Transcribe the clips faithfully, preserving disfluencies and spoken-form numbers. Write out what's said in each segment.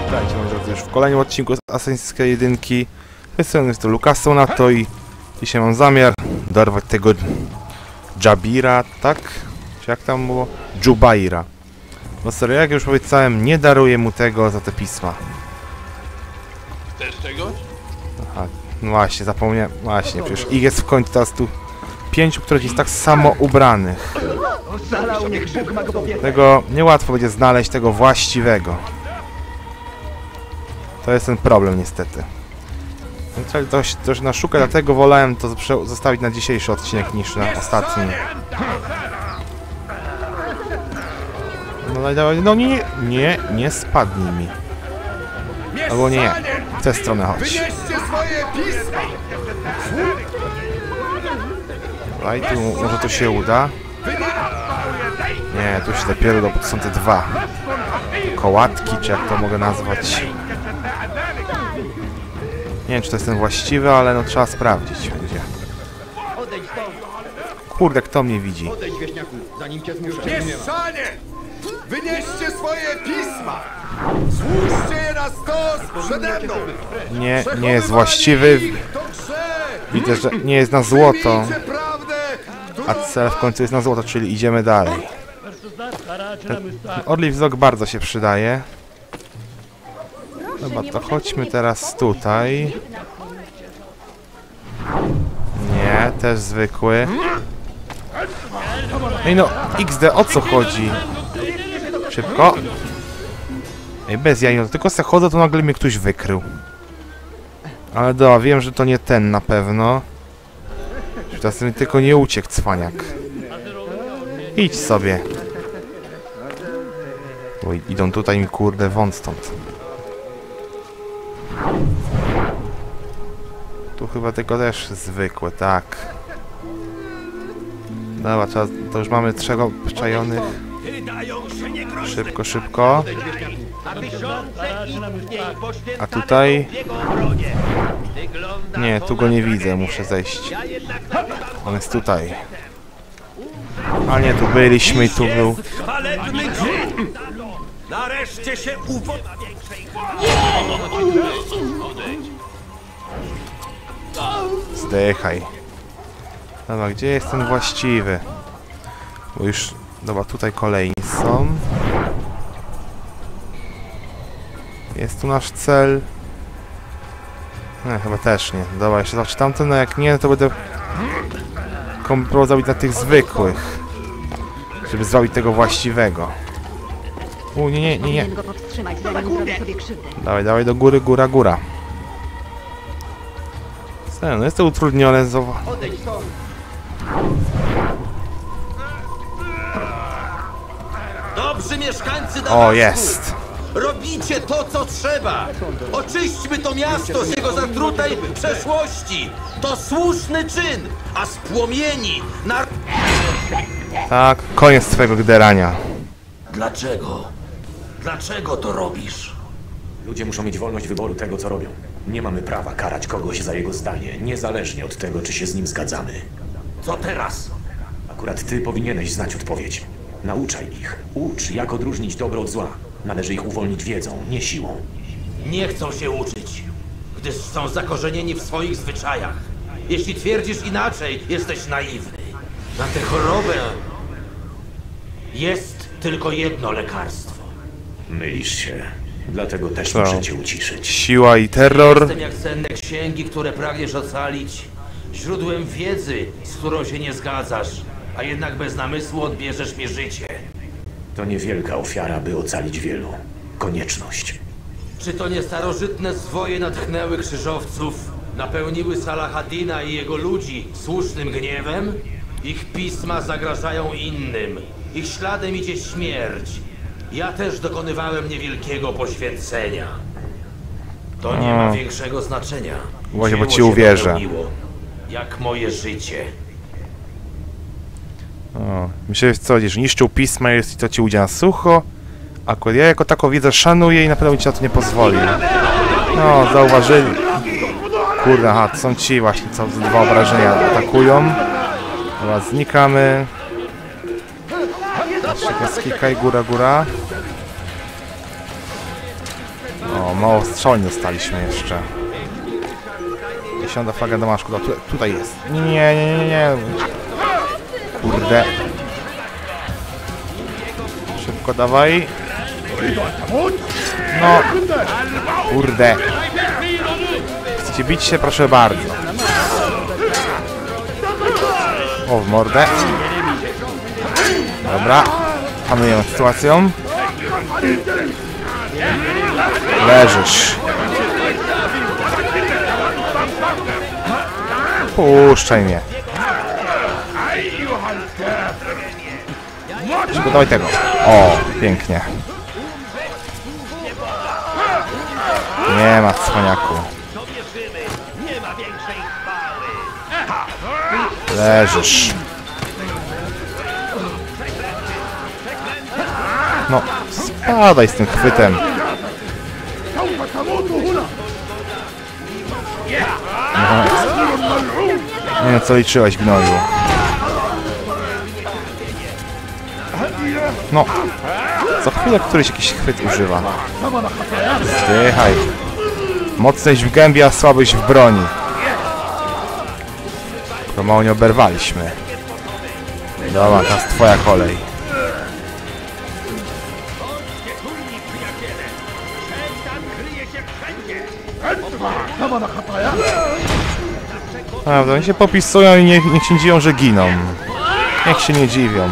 Witajcie moi drodzy już w kolejnym odcinku z Assassin's Creed jedynki. Jest to Lucaso na to i dzisiaj mam zamiar dorwać tego Jabira, tak? Czy jak tam było? Jubaira. No serio, jak już powiedziałem, nie daruję mu tego za te pisma. Też czegoś? Aha, no właśnie, zapomniałem. Właśnie, przecież ich jest w końcu teraz tu pięciu, których jest tak samo ubranych. Tego niełatwo będzie znaleźć tego właściwego. To jest ten problem niestety. Trzeba coś, coś naszukać, dlatego wolałem to zostawić na dzisiejszy odcinek niż na ostatni. No, no nie, nie, nie, nie spadnij mi. Albo nie, w tę stronę chodź. Daj, tu może to się uda. Nie, tu się dopiero do, są te dwa kołatki, czy jak to mogę nazwać. Nie wiem, czy to jest ten właściwy, ale no trzeba sprawdzić będzie. Kurde, kto mnie widzi? Mieszczanie! Wynieście swoje pisma! Złóżcie je na stos przede mną! Nie, nie jest właściwy. Widzę, że nie jest na złoto. A cel w końcu jest na złoto, czyli idziemy dalej. Orli wzrok bardzo się przydaje. Dobra, to chodźmy teraz tutaj. Nie, też zwykły. Ej no, iks de, o co chodzi? Szybko. Ej, bez jaj, no, tylko se chodzę, to nagle mnie ktoś wykrył. Ale dobra, wiem, że to nie ten na pewno. Teraz mi tylko nie uciekł, cwaniak. Idź sobie. Bo idą tutaj mi kurde wąt stąd. Tu chyba tylko też zwykłe, tak. Dobra, trzeba, to już mamy trzech obczajonych. Szybko, szybko. A tutaj... Nie, tu go nie widzę, muszę zejść. On jest tutaj. A nie, tu byliśmy i tu był. Nareszcie się Zdychaj. Dobra, gdzie jest ten właściwy? Bo już... Dobra, tutaj kolejni są. Jest tu nasz cel. Nie, chyba też nie. Dobra, jeszcze zobaczę tamten, no jak nie, to będę próbował zrobić na tych zwykłych. Żeby zrobić tego właściwego. U, nie, nie, nie, nie. Dawaj, dawaj do góry, góra, góra. No jest to utrudnione, zobacz. Dobrzy mieszkańcy Damasku! O, jest! Robicie to, co trzeba! Oczyśćmy to miasto z jego zatrutej przeszłości! To słuszny czyn, a z płomieni na... Tak, koniec twojego gderania. Dlaczego? Dlaczego to robisz? Ludzie muszą mieć wolność wyboru tego, co robią. Nie mamy prawa karać kogoś za jego zdanie, niezależnie od tego, czy się z nim zgadzamy. Co teraz? Akurat ty powinieneś znać odpowiedź. Nauczaj ich. Ucz, jak odróżnić dobro od zła. Należy ich uwolnić wiedzą, nie siłą. Nie chcą się uczyć, gdyż są zakorzenieni w swoich zwyczajach. Jeśli twierdzisz inaczej, jesteś naiwny. Na tę chorobę jest tylko jedno lekarstwo. Mylisz się. Dlatego też Co? muszę cię uciszyć. Siła i terror. Jestem jak cenne księgi, które pragniesz ocalić. Źródłem wiedzy, z którą się nie zgadzasz, a jednak bez namysłu odbierzesz mi życie. To niewielka ofiara, by ocalić wielu. Konieczność. Czy to nie starożytne zwoje natchnęły krzyżowców, napełniły Salahadina i jego ludzi słusznym gniewem? Ich pisma zagrażają innym. Ich śladem idzie śmierć. Ja też dokonywałem niewielkiego poświęcenia. To nie ma większego znaczenia. Właśnie, bo Dzieło ci się uwierzę. dopełniło, jak moje życie. O, myślę, że co, że niszczył pisma jest i to ci udziela na sucho. Akurat ja jako taką wiedzę szanuję i na pewno ci na to nie pozwoli. No, zauważyli. Kurde, aha, to są ci właśnie, co z dwa obrażenia atakują. Dobra, znikamy. Jeszcze skikaj, góra, góra. O, O, mało strzałń dostaliśmy jeszcze. Dziesiąta flaga Damaszku. No, tu, tutaj jest. Nie, nie, nie, nie, nie. Kurde. Szybko dawaj. No. Kurde. Chcecie bić się? Proszę bardzo. O, w mordę. Dobra. Panujemy sytuacją. Leżysz. Puszczaj mnie. Przygotowaj tego. O, pięknie. Nie ma cwaniaku. Leżysz. No, spadaj z tym chwytem. No. Nie wiem, co liczyłeś, gnoju. No. Co chwilę któryś jakiś chwyt używa. Zdychaj. Mocność w gębie, a słabość w broni. To mało nie oberwaliśmy. Dobra, teraz twoja kolej. Prawda, oni się popisują i niech, niech się dziwią, że giną. Niech się nie dziwią.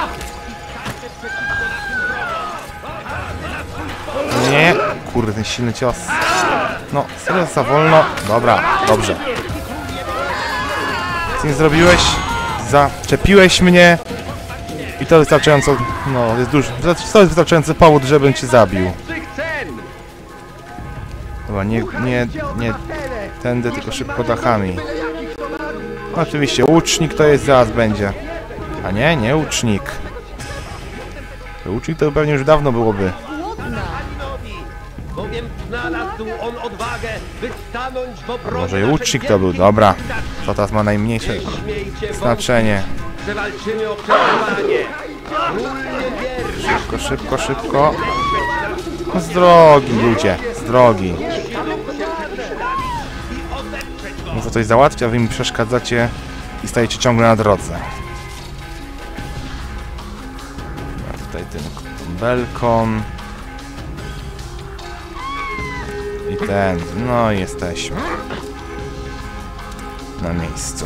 Nie, kurde, ten silny cios. No, serio za wolno. Dobra, dobrze. Co nie zrobiłeś? Zaczepiłeś mnie. I to wystarczająco, no, jest duży, to jest wystarczający powód, żebym cię zabił. Dobra, nie, nie, nie tędy, tylko szybko dachami. Oczywiście, łucznik to jest, zaraz będzie. A nie, nie łucznik. Łucznik to pewnie już dawno byłoby. Może i łucznik to był, dobra. To teraz ma najmniejsze znaczenie. Szybko, szybko, szybko. No z drogi, ludzie, z drogi. Muszę coś załatwić, a wy mi przeszkadzacie i stajecie ciągle na drodze. A tutaj ten, ten belkon. I ten, no i jesteśmy. Na miejscu.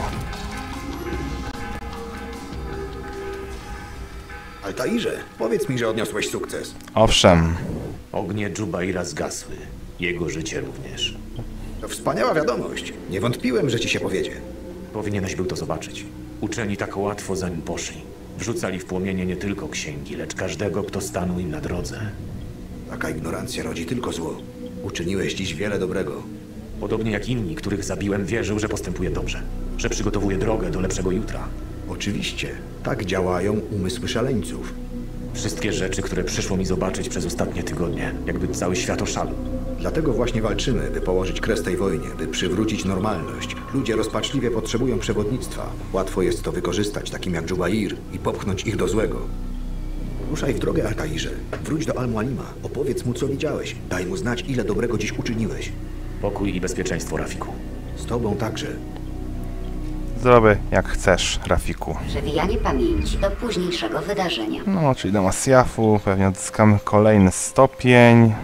Altairze, powiedz mi, że odniosłeś sukces. Owszem. Ognie Dżubaira zgasły. Jego życie również. To wspaniała wiadomość. Nie wątpiłem, że ci się powiedzie. Powinieneś był to zobaczyć. Uczeni tak łatwo za nim poszli. Wrzucali w płomienie nie tylko księgi, lecz każdego, kto stanął im na drodze. Taka ignorancja rodzi tylko zło. Uczyniłeś dziś wiele dobrego. Podobnie jak inni, których zabiłem, wierzył, że postępuje dobrze. Że przygotowuje drogę do lepszego jutra. Oczywiście, tak działają umysły szaleńców. Wszystkie rzeczy, które przyszło mi zobaczyć przez ostatnie tygodnie, jakby cały świat oszalał. Dlatego właśnie walczymy, by położyć kres tej wojnie, by przywrócić normalność. Ludzie rozpaczliwie potrzebują przewodnictwa. Łatwo jest to wykorzystać, takim jak Dżubair, i popchnąć ich do złego. Ruszaj w drogę, Altairze. Wróć do Al-Mualima. Opowiedz mu, co widziałeś. Daj mu znać, ile dobrego dziś uczyniłeś. Pokój i bezpieczeństwo, Rafiku. Z tobą także. Zrobię jak chcesz, Rafiku. Przewijanie pamięci do późniejszego wydarzenia. No, czyli do Masjafu, pewnie odzyskamy kolejny stopień.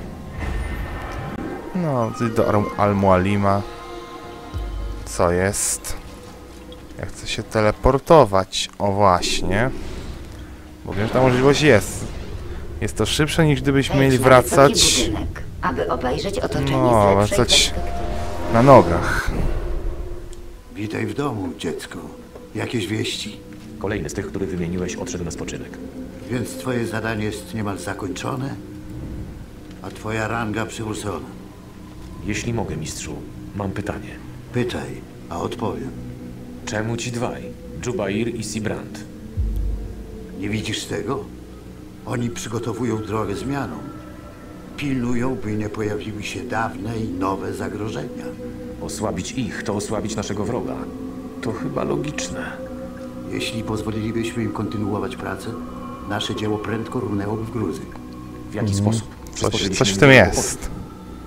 No, do Al-Mualima. Co jest? Ja chcę się teleportować. O właśnie. Bo wiem, że ta możliwość jest. Jest to szybsze, niż gdybyśmy Wejdź mieli na wracać. wysoki budynek, aby obejrzeć otoczenie No, z lepszej wracać perspektywy. na nogach. Witaj w domu, dziecko. Jakieś wieści? Kolejny z tych, który wymieniłeś, odszedł na spoczynek. Więc twoje zadanie jest niemal zakończone, a twoja ranga przywrócona. Jeśli mogę, mistrzu, mam pytanie. Pytaj, a odpowiem. Czemu ci dwaj? Dżubair i Sibrand. Nie widzisz tego? Oni przygotowują drogę zmianom. Pilnują, by nie pojawiły się dawne i nowe zagrożenia. Osłabić ich to osłabić naszego wroga. To chyba logiczne. Jeśli pozwolilibyśmy im kontynuować pracę, nasze dzieło prędko runęłoby w gruzy. W jaki sposób? Coś, Przysporzyliśmy coś w im tym dużo jest. kłopotów.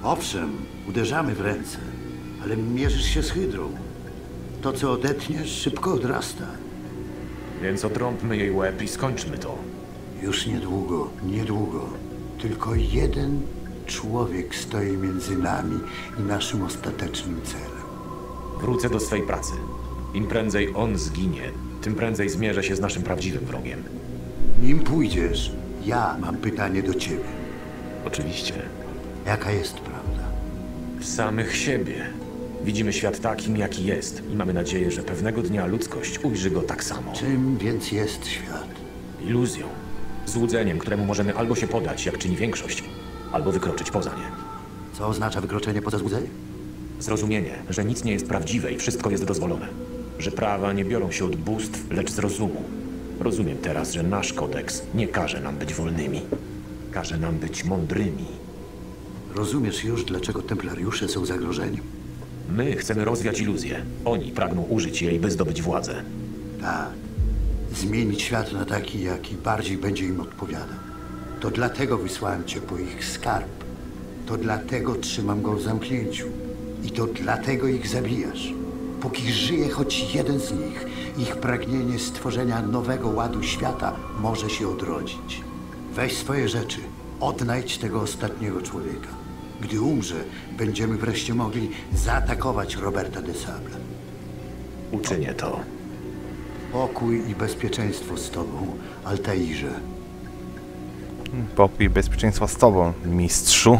Owszem, uderzamy w ręce, ale mierzysz się z hydrą. To, co odetniesz, szybko odrasta. Więc odrąbmy jej łeb i skończmy to. Już niedługo, niedługo. Tylko jeden człowiek stoi między nami i naszym ostatecznym celem. Wrócę do swej pracy. Im prędzej on zginie, tym prędzej zmierzę się z naszym prawdziwym wrogiem. Nim pójdziesz, ja mam pytanie do ciebie. Oczywiście. Jaka jest prawda? W samych siebie. Widzimy świat takim, jaki jest i mamy nadzieję, że pewnego dnia ludzkość ujrzy go tak samo. Czym więc jest świat? Iluzją. Złudzeniem, któremu możemy albo się podać, jak czyni większość, albo wykroczyć poza nie. Co oznacza wykroczenie poza złudzenie? Zrozumienie, że nic nie jest prawdziwe i wszystko jest dozwolone. Że prawa nie biorą się od bóstw, lecz z rozumu. Rozumiem teraz, że nasz kodeks nie każe nam być wolnymi. Każe nam być mądrymi. Rozumiesz już, dlaczego templariusze są zagrożeniem? My chcemy rozwiać iluzję. Oni pragną użyć jej, by zdobyć władzę. Tak. Zmienić świat na taki, jaki bardziej będzie im odpowiadał. To dlatego wysłałem cię po ich skarb. To dlatego trzymam go w zamknięciu. I to dlatego ich zabijasz. Póki żyje choć jeden z nich, ich pragnienie stworzenia nowego ładu świata może się odrodzić. Weź swoje rzeczy, odnajdź tego ostatniego człowieka. Gdy umrze, będziemy wreszcie mogli zaatakować Roberta de Sable. Uczynię to. Pokój i bezpieczeństwo z tobą, Altairze. Pokój i bezpieczeństwo z tobą, mistrzu.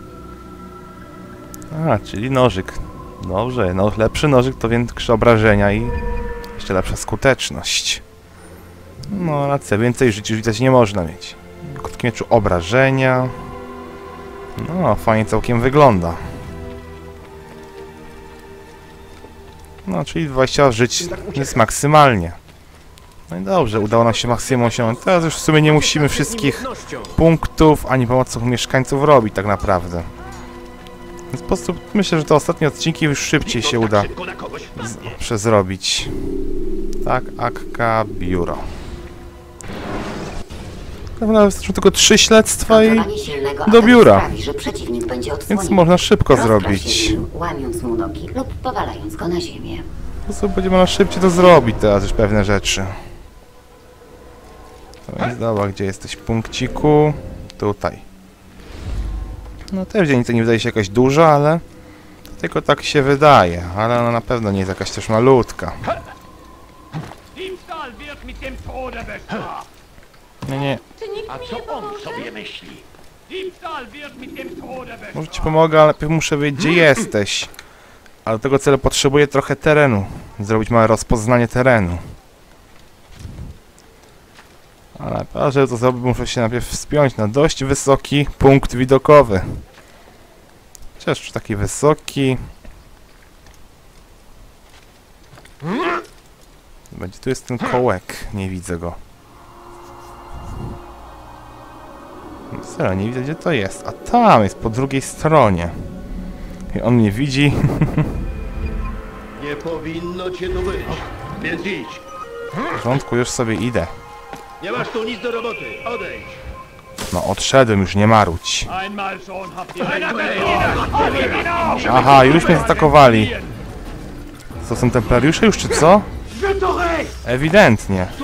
A, czyli nożyk. Dobrze, no lepszy nożyk to większe obrażenia i jeszcze lepsza skuteczność. No racja, więcej żyć już widać nie można mieć. Krótkim mieczu obrażenia. No, fajnie całkiem wygląda. No, czyli dwadzieścia żyć jest maksymalnie. No i dobrze, udało nam się maksimum osiągnąć. Teraz już w sumie nie musimy wszystkich punktów ani pomocnych mieszkańców robić tak naprawdę. W ten sposób myślę, że te ostatnie odcinki już szybciej się uda przezrobić. Tak, Akka, biuro. Naprawdę wystarczą tylko trzy śledztwa i do biura. Sprawi, że przeciwnik będzie Więc można szybko Rozpraw zrobić. się z nim, łamiąc mu nogi lub powalając go na ziemię. Po prostu będzie można szybciej to zrobić teraz już pewne rzeczy. To jest dobra, gdzie jesteś punkciku? Tutaj. No też dzielnica nie wydaje się jakaś duża, ale tylko tak się wydaje, ale ona na pewno nie jest jakaś też malutka. Nie, nie. A co on sobie myśli? Może ci pomogę, ale najpierw muszę wiedzieć, gdzie jesteś. Ale do tego celu potrzebuję trochę terenu. Zrobić małe rozpoznanie terenu. Ale żeby to zrobić, muszę się najpierw wspiąć na dość wysoki punkt widokowy. Chociaż czy taki wysoki... Będzie tu jest ten kołek, nie widzę go. Serio, nie widzę, gdzie to jest. A tam jest, po drugiej stronie. I on mnie widzi. Nie powinno cię tu być, więc idź. W porządku, już sobie idę. Nie masz tu nic do roboty, odejdź. No, odszedłem, już nie marudź. Aha, już mnie zaatakowali. Co, są templariusze już, czy co? Ewidentnie.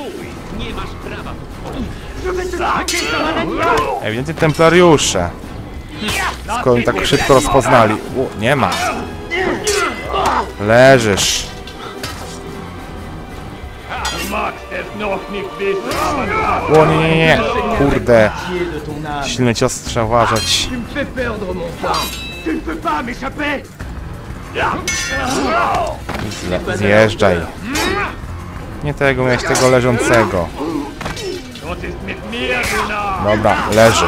Ewidentnie templariusze. Skoro oni tak szybko rozpoznali. U, nie ma. Leżysz. O nie, nie, nie. Kurde. Silny cios trzeba uważać. Zle zjeżdżaj. Nie tego, miałeś tego leżącego. Dobra, leży.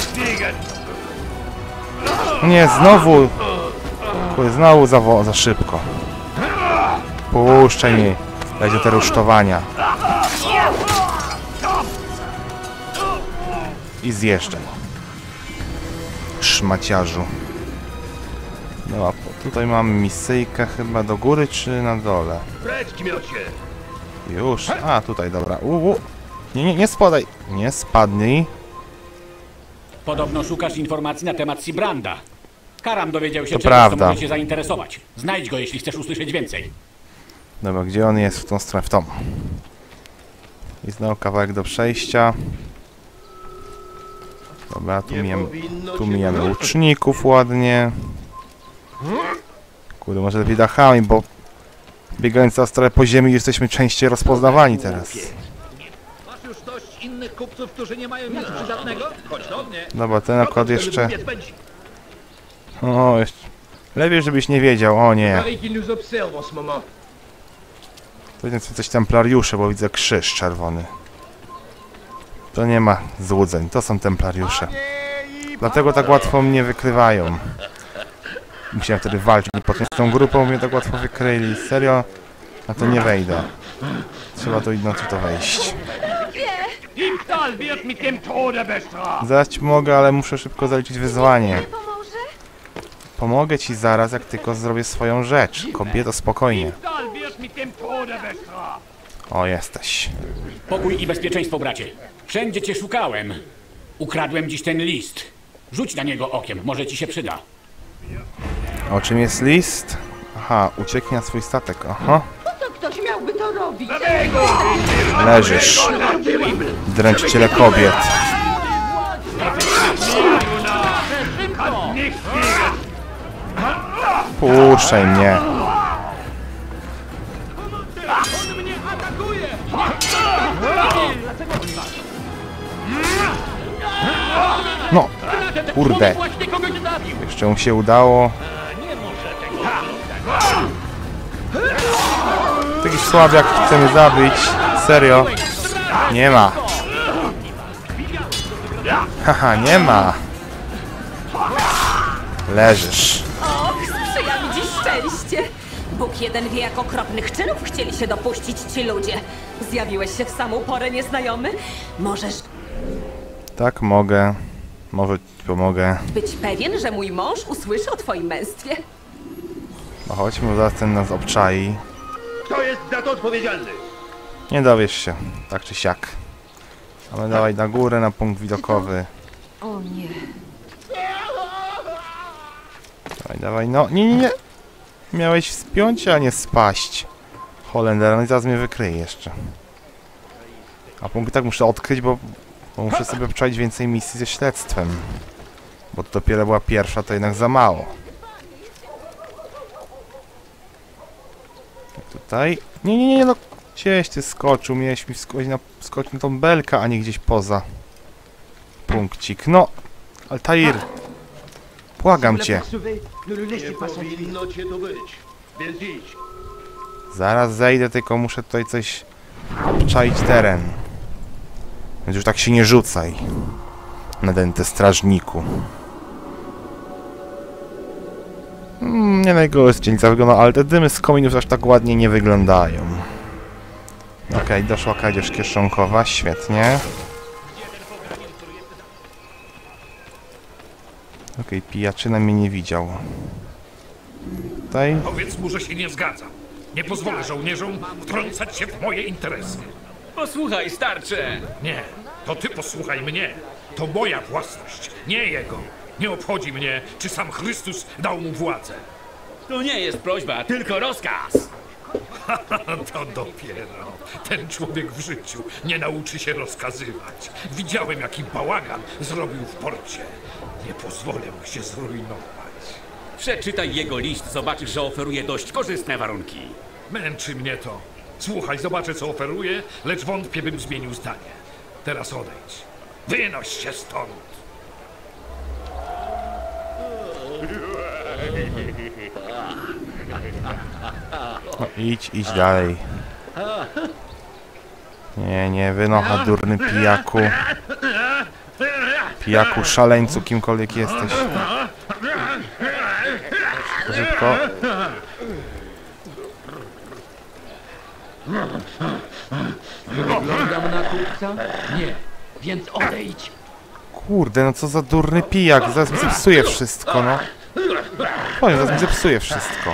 Nie, znowu. Kurde, znowu za, za szybko. Puszczaj mnie. Będzie te rusztowania. I zjeżdżaj. Szmaciarzu. No, tutaj mamy misyjkę chyba do góry czy na dole? Już. A, tutaj, dobra. U, u. Nie, nie, nie spadaj. Nie spadnij. Podobno szukasz informacji na temat Sibranda. Karam dowiedział się To czegoś, prawda. co może cię zainteresować. Znajdź go, jeśli chcesz usłyszeć więcej. Dobra, gdzie on jest? W tą stronę, w tą. I znowu kawałek do przejścia. Dobra, tu mijamy, tu mijamy łuczników ładnie. Kurde, może lepiej dachami, bo biegając teraz trochę po ziemi jesteśmy częściej rozpoznawani teraz. Masz już dość innych kupców, którzy nie mają nic przydatnego? Chodź do mnie. Dobra, ten akurat jeszcze... O, jeszcze... Lepiej, żebyś nie wiedział, o nie. To nie są coś templariusze, bo widzę krzyż czerwony. To nie ma złudzeń, to są templariusze. Dlatego tak łatwo mnie wykrywają. Musiałem wtedy walczyć, potem z tą grupą mnie tak łatwo wykryli. Serio? Na to nie wejdę. Trzeba tu inaczej to wejść. Zaraz ci mogę, ale muszę szybko zaliczyć wyzwanie. Pomogę ci zaraz, jak tylko zrobię swoją rzecz. Kobieto, spokojnie. O, jesteś. Pokój i bezpieczeństwo, bracie. Wszędzie cię szukałem. Ukradłem dziś ten list. Rzuć na niego okiem, może ci się przyda. O czym jest list? Aha, ucieknie na swój statek, aha. Po co ktoś miałby to robić? Leżysz. Dręczyciele kobiet. Puszczaj mnie. No, kurde. Jeszcze mu się udało. Taki słabiak chcemy zabić. Serio. Nie ma. Haha, nie ma. Leżysz. Och, sprzyja mi dziś szczęście. Bóg jeden wie, jak okropnych czynów chcieli się dopuścić ci ludzie. Zjawiłeś się w samą porę, nieznajomy? Możesz Tak, mogę. Może ci pomogę. być pewien, że mój mąż usłyszy o twoim męstwie. No chodźmy, zaraz ten nas obczai. Kto jest za to odpowiedzialny? Nie dowiesz się, tak czy siak. Ale dawaj na górę, na punkt widokowy. O nie. Dawaj, dawaj, no, nie, nie, nie. Miałeś wspiąć się, a nie spaść. Holender, no i zaraz mnie wykryje jeszcze. A punkt tak muszę odkryć, bo, bo muszę sobie obczaić więcej misji ze śledztwem. Bo to dopiero była pierwsza, to jednak za mało. Tutaj. Nie, nie, nie, no. Gdzieś ty skoczył, miałeś mi wskoczyć na, wskoczyć na tą belkę, a nie gdzieś poza. Punkcik, no. Altair. Błagam cię. Nie powinno cię tu być. Więc idź. Zaraz zejdę, tylko muszę tutaj coś obczaić teren. Więc już tak się nie rzucaj. Nadęte strażniku. Mm, nie najgorsza dzielnica wygląda, ale te dymy z kominów aż tak ładnie nie wyglądają. Okej, okay, doszła kradzież kieszonkowa, świetnie. Okej, okay, pijaczyna mnie nie widział. Tutaj... Powiedz mu, że się nie zgadzam. Nie pozwolę żołnierzom wtrącać się w moje interesy. Posłuchaj, starcze! Nie, to ty posłuchaj mnie. To moja własność, nie jego. Nie obchodzi mnie, czy sam Chrystus dał mu władzę. To nie jest prośba, tylko rozkaz! To dopiero. Ten człowiek w życiu nie nauczy się rozkazywać. Widziałem, jaki bałagan zrobił w porcie. Nie pozwolę mu się zrujnować. Przeczytaj jego list, zobaczysz, że oferuje dość korzystne warunki. Męczy mnie to. Słuchaj, zobaczę, co oferuje, lecz wątpię, bym zmienił zdanie. Teraz odejdź. Wynoś się stąd. No, idź, idź dalej. Nie, nie, wynocha, durny pijaku. Pijaku, szaleńcu, kimkolwiek jesteś. Szybko. Wyglądam na kupca? Nie, więc odejdź. Kurde, no co za durny pijak, zaraz mi zepsuje wszystko, no. Powiem, zaraz mi zepsuje wszystko.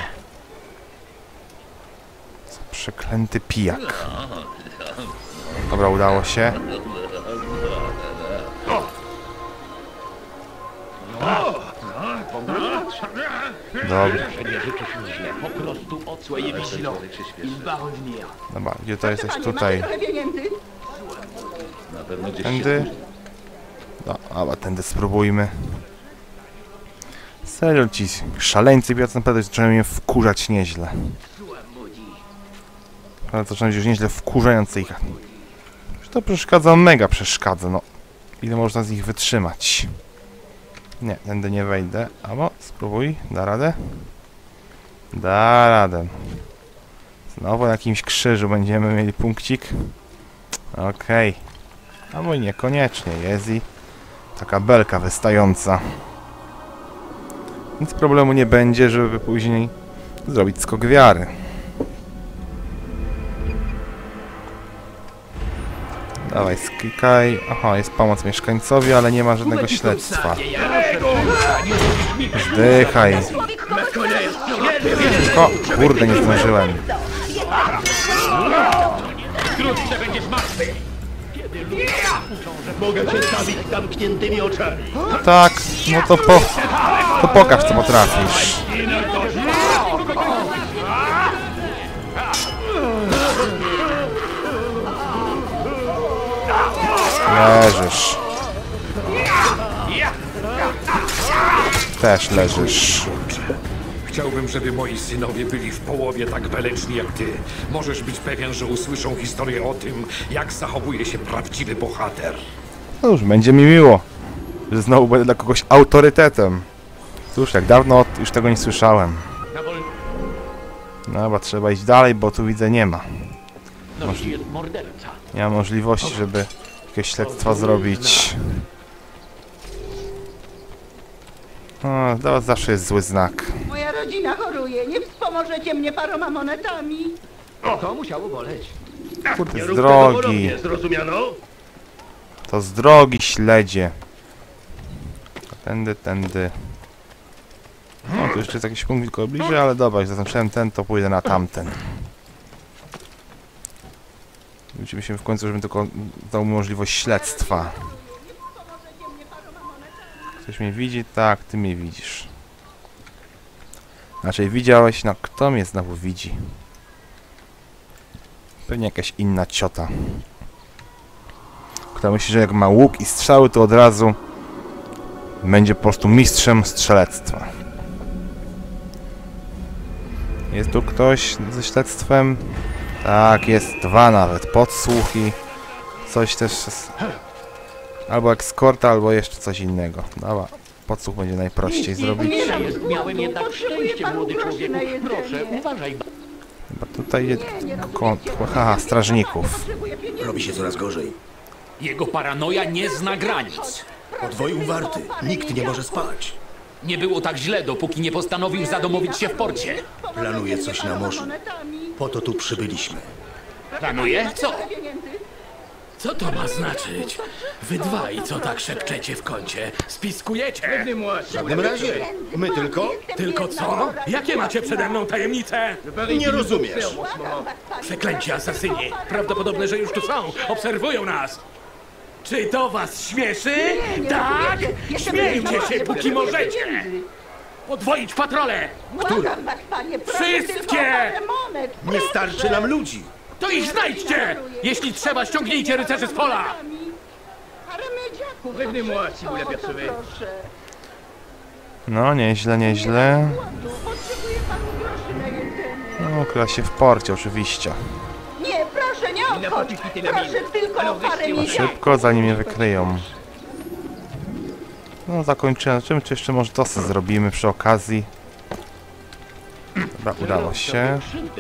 Co przeklęty pijak. Dobra, udało się. Dobra. Nie życzę ci źle, po prostu odsłej wizją. Dobra, gdzie to jesteś? Tutaj. Na pewno gdzieś Tędy. No, ale tędy spróbujmy. Serio, ci szaleńcy biorąc naprawdę zaczynają mnie wkurzać nieźle. Ale to zaczyna być już nieźle wkurzające ich. To przeszkadza, mega przeszkadza, no. Ile można z nich wytrzymać? Nie, tędy nie wejdę. Albo spróbuj, da radę? Da radę. Znowu na jakimś krzyżu będziemy mieli punkcik. Okej. Okay. Albo niekoniecznie, jest i taka belka wystająca. Nic problemu nie będzie, żeby później zrobić skok wiary. Dawaj, sklikaj. Aha, jest pomoc mieszkańcowi, ale nie ma żadnego śledztwa. Zdychaj. O, kurde, nie zdążyłem. Wkrótce będziesz martwy! Mogę cię zabić zamkniętymi oczami. Tak, no to po... To pokaż, co potrafisz. Leżysz. Też leżysz. Chciałbym, żeby moi synowie byli w połowie tak weleczni jak ty. Możesz być pewien, że usłyszą historię o tym, jak zachowuje się prawdziwy bohater. No już, będzie mi miło, że znowu będę dla kogoś autorytetem. Cóż, jak dawno już tego nie słyszałem. No chyba trzeba iść dalej, bo tu widzę nie ma. Moż... Nie ma możliwości, żeby jakieś śledztwa zrobić. O, dla was zawsze jest zły znak. Moja rodzina choruje, nie wspomożecie mnie paroma monetami? To musiało boleć. Kurde, z drogi. Zrozumiano? To z drogi, śledzie. Tędy, tędy. No, tu jeszcze jest jakiś punkt tylko bliżej, ale dobra, jak zaznaczyłem ten, to pójdę na tamten. Widzimy się w końcu, żebym tylko dał mu możliwość śledztwa. Ktoś mnie widzi? Tak, ty mnie widzisz. Znaczy widziałeś, no kto mnie znowu widzi? Pewnie jakaś inna ciota. Która myśli, że jak ma łuk i strzały, to od razu będzie po prostu mistrzem strzelectwa. Jest tu ktoś ze śledztwem? Tak, jest dwa nawet. Podsłuchi. Coś też... Albo eskorta, albo jeszcze coś innego. Dobra, podsłuch będzie najprościej zrobić. Miałem jednak szczęście, młody człowieku. Proszę, uważaj. Chyba tutaj jest... Haha, strażników. Robi się coraz gorzej. Jego paranoja nie zna granic. Podwoił warty. Nikt nie może spać. Nie było tak źle, dopóki nie postanowił zadomowić się w porcie. Planuje coś na morzu. Po to tu przybyliśmy. Planuje? Co? Co to ma znaczyć? Wy dwaj, co tak szepczecie w kącie? Spiskujecie? W żadnym razie. My tylko... Tylko co? Jakie macie przede mną tajemnice? Nie rozumiesz. Przeklęci asasyni. Prawdopodobne, że już tu są. Obserwują nas. Czy to was śmieszy? Tak? Śmiejcie się, póki możecie. Podwoić patrole. Które? Wszystkie! Nie starczy nam ludzi. To ich znajdźcie! Jeśli trzeba, ściągnijcie rycerzy z pola! No, nieźle, nieźle. No, ukryła się w porcie, oczywiście. Nie, proszę, nie odchodź! Proszę tylko o parę minut! Szybko, zanim mnie wykryją. No, zakończyłem. Czym czy jeszcze może tosy zrobimy przy okazji? Dobra, udało się.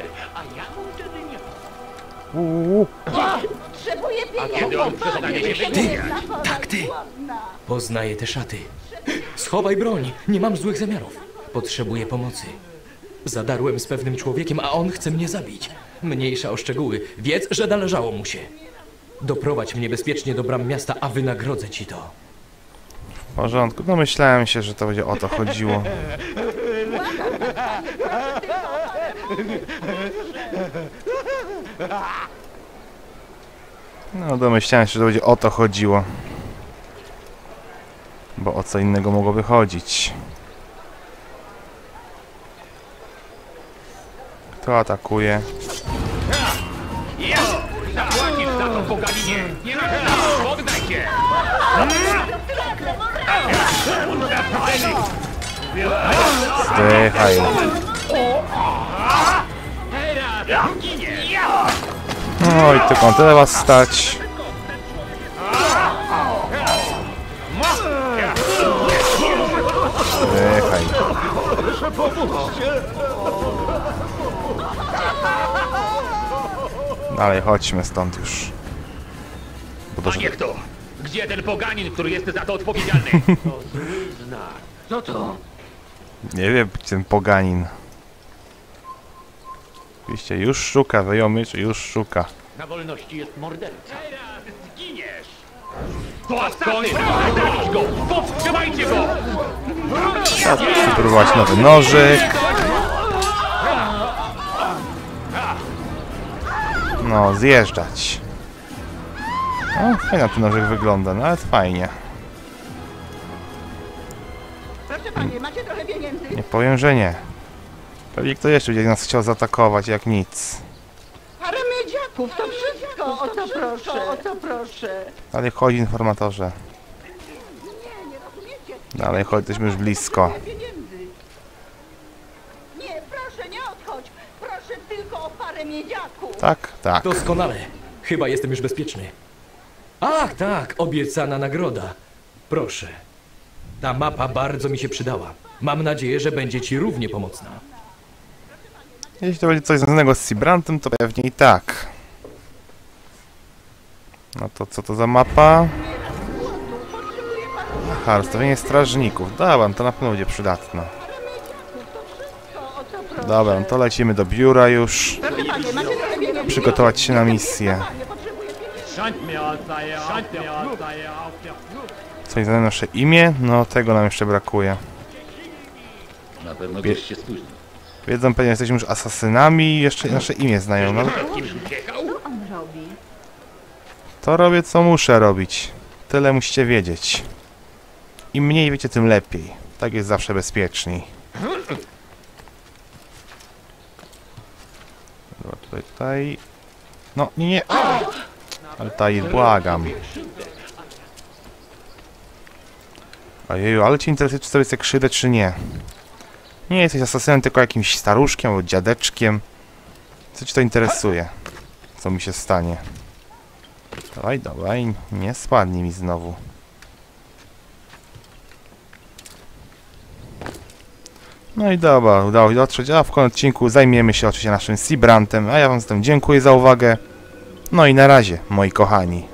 Uuu. Potrzebuję pieniędzy! Ty! Tak, ty! Poznaję te szaty. Schowaj broń, nie mam złych zamiarów. Potrzebuję pomocy. Zadarłem z pewnym człowiekiem, a on chce mnie zabić. Mniejsza o szczegóły. Wiedz, że należało mu się. Doprowadź mnie bezpiecznie do bram miasta, a wynagrodzę ci to. W porządku. No myślałem się, że to będzie o to chodziło. No domyślałem się, że to będzie o to chodziło. Bo o co innego mogłoby chodzić. To atakuje. Zapłacisz za to, poganinie! Nie masz poddaj się! Zdychaj. No i tylko on tyle was stać. Zdychaj. Dalej, chodźmy stąd już. Bo to, że... A niech to! Gdzie ten poganin, który jest za to odpowiedzialny? Co to? Nie wiem, ten poganin. Oczywiście już szuka, wyjął czy już szuka. Na wolności jest morderca. Teraz zginiesz! To asasyn! Zabić go! Powstrzymajcie go! Trzeba spróbować nowy nożyk. No, zjeżdżać. No, fajnie ten nożyk wygląda, nawet fajnie. Proszę panie, macie trochę pieniędzy? Nie powiem, że nie. Pewnie kto jeszcze będzie nas chciał zaatakować, jak nic. Parę miedziaków, to wszystko. O to proszę, o to proszę. Dalej chodź, informatorze. Nie, nie rozumiecie. Dalej chodź, jesteśmy już blisko. Pieniędzy. Nie, proszę, nie odchodź. Proszę tylko o parę miedziaków. Tak, tak. Doskonale. Chyba jestem już bezpieczny. Ach, tak, obiecana nagroda. Proszę. Ta mapa bardzo mi się przydała. Mam nadzieję, że będzie ci równie pomocna. Jeśli to będzie coś związanego z Sibrantem, to pewnie i tak. No to co to za mapa? Aha, rozstawienie strażników. Dobra, to na pewno będzie przydatne. Dobra, no to lecimy do biura już. Przygotować się na misję. Coś za nasze imię? No tego nam jeszcze brakuje. Na pewno wiesz się spóźni. Wiedzą pewnie, jesteśmy już asasynami i jeszcze nasze imię znają. No. To robię, co muszę robić. Tyle musicie wiedzieć. Im mniej wiecie, tym lepiej. Tak jest zawsze bezpieczniej. Dobra, tutaj, tutaj... No, nie, nie. Altair, błagam. Ojeju, ale cię interesuje, czy sobie chcę krzywdę, czy nie. Nie jesteś asasynem, tylko jakimś staruszkiem albo dziadeczkiem. Co ci to interesuje? Co mi się stanie? Dawaj, dawaj, nie spadnij mi znowu. No i dobra, udało się dotrzeć, a w kolejnym odcinku zajmiemy się oczywiście naszym Sibrantem, a ja wam zatem dziękuję za uwagę. No i na razie, moi kochani.